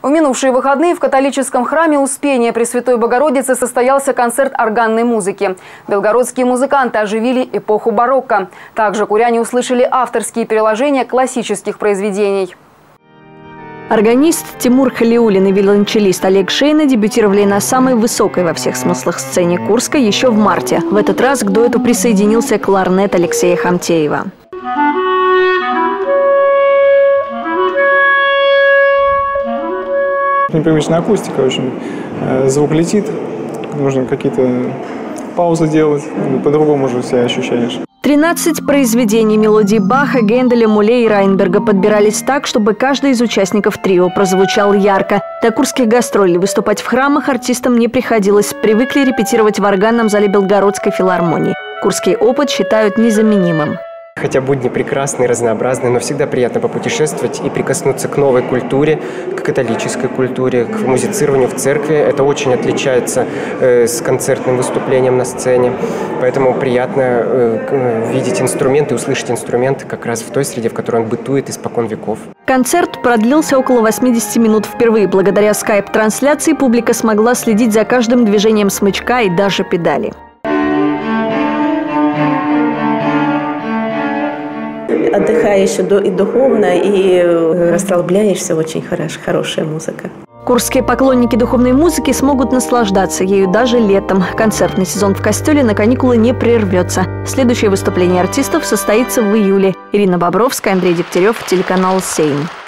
В минувшие выходные в католическом храме Успения Пресвятой Богородицы состоялся концерт органной музыки. Белгородские музыканты оживили эпоху барокко. Также куряне услышали авторские переложения классических произведений. Органист Тимур Халиуллин и виолончелист Олег Шейна дебютировали на самой высокой во всех смыслах сцене Курска еще в марте. В этот раз к дуэту присоединился кларнет Алексея Хамтеева. Непривычная акустика, очень звук летит, нужно какие-то паузы делать, по-другому уже себя ощущаешь. 13 произведений мелодий Баха, Генделя, Муле и Райнберга подбирались так, чтобы каждый из участников трио прозвучал ярко. До курских гастролей выступать в храмах артистам не приходилось, привыкли репетировать в органном зале Белгородской филармонии. Курский опыт считают незаменимым. Хотя будни прекрасные, разнообразные, но всегда приятно попутешествовать и прикоснуться к новой культуре, к католической культуре, к музицированию в церкви. Это очень отличается с концертным выступлением на сцене. Поэтому приятно видеть инструменты, услышать инструменты как раз в той среде, в которой он бытует испокон веков. Концерт продлился около 80 минут. Впервые благодаря скайп-трансляции публика смогла следить за каждым движением смычка и даже педали. Отдыхаешь и духовно, и расслабляешься. Очень хорошая музыка. Курские поклонники духовной музыки смогут наслаждаться ею даже летом. Концертный сезон в Костеле на каникулы не прервется. Следующее выступление артистов состоится в июле. Ирина Бобровская, Андрей Дегтярев, телеканал «Сейм».